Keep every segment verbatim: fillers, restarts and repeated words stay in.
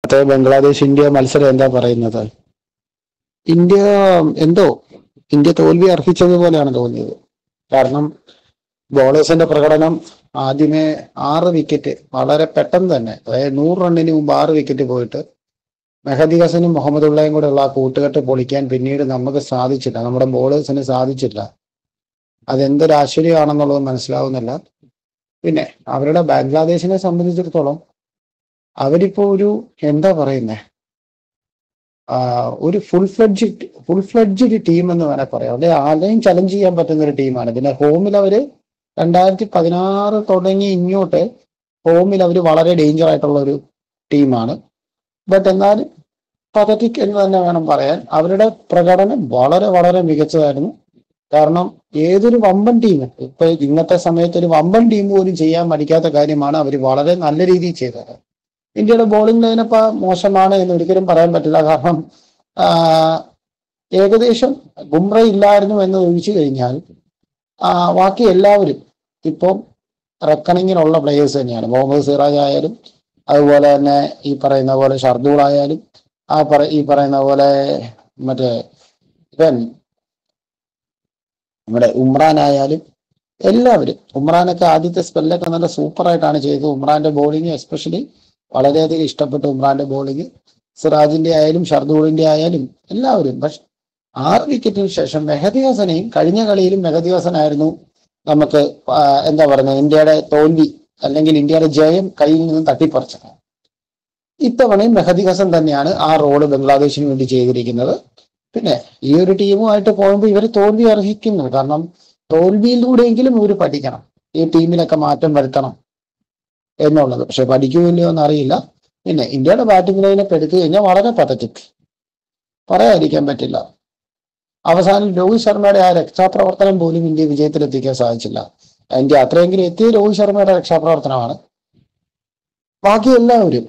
Bangladesh India മത്സരം എന്താ പറയുന്നത്? ഇന്ത്യ എന്തോ ഇന്ത്യ തോൽവി അർഹിച്ചതുപോലെയാണ് തോന്നിയത്. കാരണം ബോളേഴ്സിന്റെ പ്രകടനം ആദ്യമേ ആറ് വിക്കറ്റ് വളരെ പെട്ടെന്ന് തന്നെ, അതായത് നൂറ് റണ്ണിന് മുമ്പ് ആറ് വിക്കറ്റ് പോയിട്ട് മെഹദി ഹസനും മുഹമ്മദുള്ളയും കൂടെ ഉള്ള ആ കൂട്ടുകെട്ട് പൊളിക്കാൻ പിന്നീട് നമുക്ക് സാധിച്ചില്ല, നമ്മുടെ ബോളേഴ്സിന് സാധിച്ചില്ല. അതെന്തൊരു ആശ്ചര്യമാണെന്നുള്ളത് മനസ്സിലാവുന്നില്ല. പിന്നെ അവരുടെ ബംഗ്ലാദേശിനെ സംബന്ധിച്ചിടത്തോളം അവരിപ്പോ ഒരു എന്താ പറയുന്നേ ഒരു full fledged full fledged team എന്ന് വേണേൽ പറയാം. അവിടെ ആരെയും ചലഞ്ച് ചെയ്യാൻ പറ്റുന്ന ഒരു ടീമാണ്. പിന്നെ ഹോമിൽ അവര് രണ്ടായിരത്തി പതിനാറ് തുടങ്ങി ഇങ്ങോട്ട് ഹോമിൽ അവർ വളരെ ഡേഞ്ചർ ആയിട്ടുള്ള ഒരു ടീമാണ്. ബട്ട് എന്നാൽ പതറ്റിക് എന്ന് തന്നെ വേണം പറയാൻ. അവരുടെ പ്രകടനം വളരെ വളരെ മികച്ചതായിരുന്നു. കാരണം ഏതൊരു വമ്പൻ ടീം, ഇപ്പൊ ഇന്നത്തെ സമയത്ത് ഒരു വമ്പൻ ടീം പോലും ചെയ്യാൻ മടിക്കാത്ത കാര്യമാണ് അവർ വളരെ നല്ല രീതിയിൽ ചെയ്തത്. ഇന്ത്യയുടെ ബോളിംഗ് ലൈനപ്പ് മോശമാണ് എന്ന് ഒരിക്കലും പറയാൻ പറ്റില്ല. കാരണം ഏകദേശം ബുംറ ഇല്ലായിരുന്നു എന്ന് ഒഴിച്ചു കഴിഞ്ഞാൽ ബാക്കി എല്ലാവരും ഇപ്പം റെക്കണിങ്ങിനുള്ള പ്ലേയേഴ്സ് തന്നെയാണ്. മുഹമ്മദ് സിറാജ് ആയാലും, അതുപോലെ തന്നെ ഈ പറയുന്ന പോലെ ഷർദൂൾ ആയാലും, ആ പറ ഈ പറയുന്ന പോലെ മറ്റേ ഇവൻ നമ്മുടെ ഉമ്രാൻ ആയാലും, എല്ലാവരും. ഉമ്രാനൊക്കെ ആദ്യത്തെ സ്പെല്ലൊക്കെ നല്ല സൂപ്പറായിട്ടാണ് ചെയ്തത്. ഉമ്രാന്റെ ബോളിങ് എസ്പെഷ്യലി വളരെയധികം ഇഷ്ടപ്പെട്ടു. ഉമ്രാന്റെ ബോളിങ് സിറാജിന്റെ ആയാലും ഷർദൂളിന്റെ ആയാലും എല്ലാവരും. പക്ഷെ ആറ് വിക്കറ്റിന് ശേഷം മെഹദി ഹസനെയും, കഴിഞ്ഞ കളിയിലും മെഹദി ഹസനായിരുന്നു നമുക്ക് എന്താ പറയുന്നത് ഇന്ത്യയുടെ തോൽവി അല്ലെങ്കിൽ ഇന്ത്യയുടെ ജയം കയ്യിൽ നിന്നും തട്ടിപ്പറിച്ചത്. ഇത്തവണയും മെഹദി ഹസൻ തന്നെയാണ് ആ റോള് ബംഗ്ലാദേശിന് വേണ്ടി ചെയ്തിരിക്കുന്നത്. പിന്നെ ഈ ഒരു ടീമുമായിട്ട് പോകുമ്പോൾ ഇവർ തോൽവി അർഹിക്കുന്നു. കാരണം തോൽവിയിലൂടെയെങ്കിലും ഇവർ പഠിക്കണം, ഈ ടീമിലൊക്കെ മാറ്റം വരുത്തണം എന്നുള്ളത്. പക്ഷെ പഠിക്കുമല്ലോ എന്നറിയില്ല. പിന്നെ ഇന്ത്യയുടെ ബാറ്റിംഗ് ലൈനപ്പ് എടുത്തു കഴിഞ്ഞാൽ വളരെ പതറ്റിക്, പറയാതിരിക്കാൻ പറ്റില്ല. അവസാനം രോഹിത് ശർമ്മയുടെ ആ രക്ഷാപ്രവർത്തനം പോലും ഇന്ത്യ വിജയത്തിലെത്തിക്കാൻ സാധിച്ചില്ല. ഇന്ത്യ അത്രയെങ്കിലും എത്തിയ രോഹിത് ശർമ്മയുടെ രക്ഷാപ്രവർത്തനമാണ്. ബാക്കി എല്ലാവരും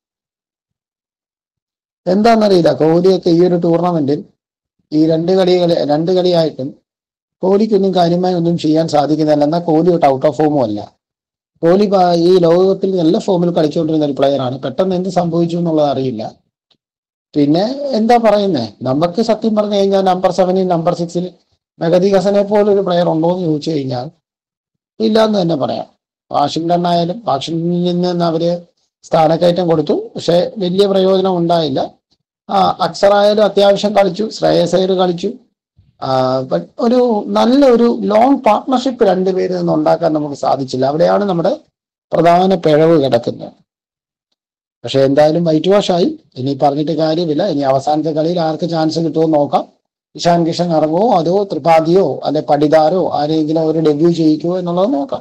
എന്താണെന്നറിയില്ല. കോഹ്ലിയൊക്കെ ഈ ഒരു ടൂർണമെന്റിൽ ഈ രണ്ട് കളികളെ രണ്ട് കളിയായിട്ടും കോഹ്ലിക്കൊന്നും കാര്യമായി ഒന്നും ചെയ്യാൻ സാധിക്കുന്നില്ല. എന്നാൽ കോഹ്ലി തൊട്ട് ഔട്ട് ഓഫ് ഫോമും അല്ല. കോഹ്ലി ഈ ലോകകപ്പിൽ നല്ല ഫോമിൽ കളിച്ചുകൊണ്ടിരുന്ന ഒരു പ്ലെയറാണ്. പെട്ടെന്ന് എന്ത് സംഭവിച്ചു എന്നുള്ളത് അറിയില്ല. പിന്നെ എന്താ പറയുന്നേ, നമുക്ക് സത്യം പറഞ്ഞു കഴിഞ്ഞാൽ നമ്പർ സെവനിൽ നമ്പർ സിക്സിൽ മെഹദി ഹസനെ പോലൊരു പ്ലെയർ ഉണ്ടോ എന്ന് ചോദിച്ചു കഴിഞ്ഞാൽ ഇല്ല എന്ന് തന്നെ പറയാം. വാഷിംഗ്ടൺ ആയാലും വാഷിംഗ്ടണിൽ നിന്ന് അവര് സ്ഥാനക്കയറ്റം കൊടുത്തു, പക്ഷെ വലിയ പ്രയോജനം ഉണ്ടായില്ല. ആ അക്സർ ആയാലും അത്യാവശ്യം കളിച്ചു, ശ്രേയസ് അയ്യർ കളിച്ചു. ഒരു നല്ലൊരു ലോങ് പാർട്ട്ണർഷിപ്പ് രണ്ടുപേരിൽ നിന്ന് ഉണ്ടാക്കാൻ നമുക്ക് സാധിച്ചില്ല. അവിടെയാണ് നമ്മുടെ പ്രധാന പിഴവ് കിടക്കുന്നത്. പക്ഷെ എന്തായാലും വൈറ്റ് വാഷ് ആയി. ഇനി പറഞ്ഞിട്ട് കാര്യമില്ല. ഇനി അവസാനത്തെ കളിയിൽ ആർക്ക് ചാൻസ് കിട്ടുമോ നോക്കാം. ഇഷാൻ കിഷൻ ഇറങ്ങുമോ, അതോ ത്രിപാഠിയോ അല്ലെ പടിദാരോ ആരെങ്കിലും അവർ ഡെബ്യൂ ചെയ്യിക്കുമോ എന്നുള്ളത് നോക്കാം.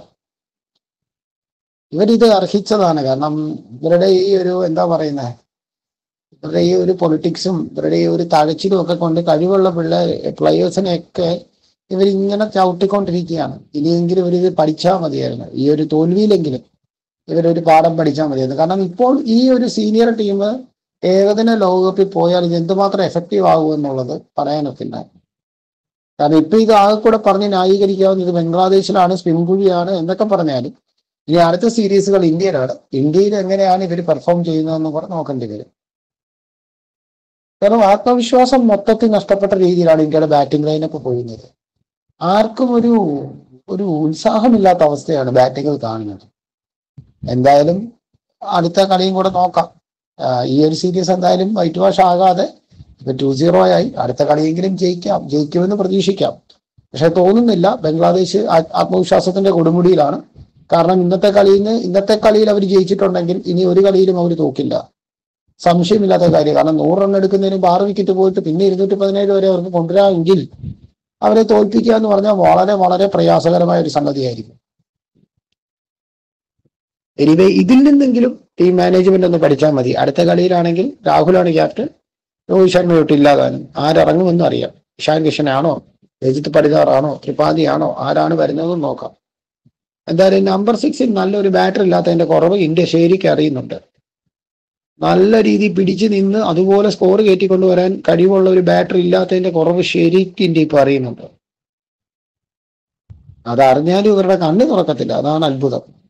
ഇവരിത് അർഹിച്ചതാണ്. കാരണം ഇവരുടെ ഈ ഒരു എന്താ പറയുന്നത് ഇവരുടെ ഈ ഒരു പൊളിറ്റിക്സും ഇവരുടെ ഈ ഒരു തഴച്ചിലും ഒക്കെ കൊണ്ട് കഴിവുള്ള പിള്ളേർ പ്ലെയേഴ്സിനെയൊക്കെ ഇവരിങ്ങനെ ചവിട്ടിക്കൊണ്ടിരിക്കുകയാണ്. ഇനിയെങ്കിലും ഇവരിത് പഠിച്ചാൽ മതിയായിരുന്നു. ഈ ഒരു തോൽവിയിലെങ്കിലും ഇവരൊരു പാഠം പഠിച്ചാൽ മതിയായിരുന്നു. കാരണം ഇപ്പോൾ ഈ ഒരു സീനിയർ ടീം ഏകദിന ലോകകപ്പിൽ പോയാൽ ഇത് എന്തുമാത്രം എഫക്റ്റീവ് ആകും എന്നുള്ളത് പറയാനൊക്കില്ല. കാരണം ഇപ്പൊ ഇത് ആകെ കൂടെ പറഞ്ഞ് ന്യായീകരിക്കാവുന്ന ഇത് ബംഗ്ലാദേശിലാണ്, സ്പിൻകുഴിയാണ് എന്നൊക്കെ പറഞ്ഞാലും ഇനി അടുത്ത സീരീസുകൾ ഇന്ത്യയിലാണ്. ഇന്ത്യയിൽ എങ്ങനെയാണ് ഇവർ പെർഫോം ചെയ്യുന്നതെന്ന് കൂടെ നോക്കേണ്ടി വരും. കാരണം ആത്മവിശ്വാസം മൊത്തത്തിൽ നഷ്ടപ്പെട്ട രീതിയിലാണ് ഇന്ത്യയുടെ ബാറ്റിംഗ് ലൈനപ്പ് പോകുന്നത്. ആർക്കും ഒരു ഒരു ഉത്സാഹമില്ലാത്ത അവസ്ഥയാണ് ബാറ്റിങ്ങിൽ കാണുന്നത്. എന്തായാലും അടുത്ത കളിയും കൂടെ നോക്കാം. ഈ ഒരു സീരീസ് എന്തായാലും വൈറ്റ് വാഷ് ആകാതെ ഇപ്പൊ ടു സീറോ ആയി. അടുത്ത കളിയെങ്കിലും ജയിക്കാം, ജയിക്കുമെന്ന് പ്രതീക്ഷിക്കാം. പക്ഷെ തോന്നുന്നില്ല. ബംഗ്ലാദേശ് ആത്മവിശ്വാസത്തിന്റെ കൊടുമുടിയിലാണ്. കാരണം ഇന്നത്തെ കളിയിൽ നിന്ന് ഇന്നത്തെ കളിയിൽ അവർ ജയിച്ചിട്ടുണ്ടെങ്കിൽ ഇനി ഒരു കളിയിലും അവർ തോക്കില്ല, സംശയമില്ലാത്ത കാര്യം. കാരണം നൂറ് റൺ എടുക്കുന്നതിന് ആറ് വിക്കറ്റ് പോയിട്ട് പിന്നെ ഇരുന്നൂറ്റി പതിനേഴ് വരെ അവർക്ക് കൊണ്ടുവരാമെങ്കിൽ അവരെ തോൽപ്പിക്കുക എന്ന് പറഞ്ഞാൽ വളരെ വളരെ പ്രയാസകരമായ ഒരു സംഗതിയായിരിക്കും. എനിവേ ഇതിൽ നിന്നെങ്കിലും ടീം മാനേജ്മെന്റ് ഒന്ന് പഠിച്ചാൽ മതി. അടുത്ത കളിയിലാണെങ്കിൽ രാഹുലാണ് ക്യാപ്റ്റൻ, രോഹിത് ശർമ്മ തൊട്ടില്ലാതാനും ആരിറങ്ങുമെന്നും അറിയാം. ഇഷാൻ കിഷനാണോ, രജിത് പടിദാറാണോ, ത്രിപാഠിയാണോ, ആരാണ് വരുന്നതെന്ന് നോക്കാം. എന്തായാലും നമ്പർ സിക്സിൽ നല്ലൊരു ബാറ്റർ ഇല്ലാത്തതിന്റെ കുറവ് ഇന്ത്യ ശരിക്കും അറിയുന്നുണ്ട്. നല്ല രീതിയിൽ പിടിച്ചു നിന്ന് അതുപോലെ സ്കോർ കയറ്റിക്കൊണ്ടുവരാൻ കഴിവുള്ള ഒരു ബാറ്റർ ഇല്ലാത്തതിന്റെ കുറവ് ശരിക്കും ഇന്ത്യ ഇപ്പൊ അറിയുന്നുണ്ട്. അതറിഞ്ഞാലും ഇവരുടെ കണ്ണ് തുറക്കത്തില്ല. അതാണ് അത്ഭുതം.